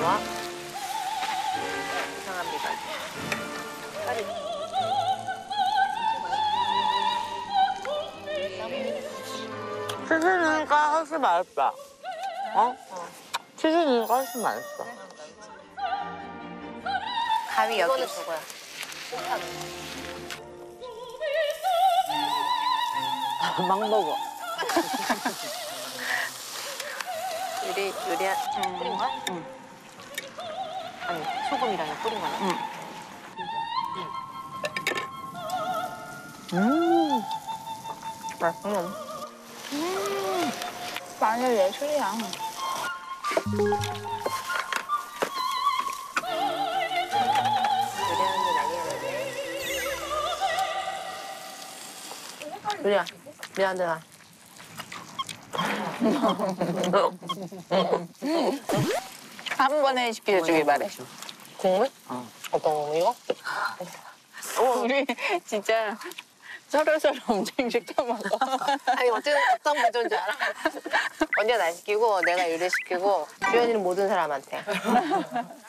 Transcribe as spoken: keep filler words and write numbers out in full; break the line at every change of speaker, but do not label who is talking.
좋아? 이상합니다. 빨리.
치즈니까 훨씬 맛있다. 어? 어. 치즈니까 훨씬 맛있어.
가위 여기 저거야.
막 먹어.
요리, 요리한,
음.
뿌린 거야?
응.
아니, 소금이랑 뿌린 거야?
응. 음. 맛있어. 음. 마늘 예술이야.
요리하는데 난리야, 난리야. 요리야, 미안한데 나.
한 번에 시켜주길 바래.
국물?
어.
어떤 국물 이거?
우리 진짜 서로 서로 엄청 시켜 먹어.
아니 어쨌든 어떤 구조인 줄 알아? 언니가 날 시키고 내가 요리 시키고 주연이는 모든 사람한테.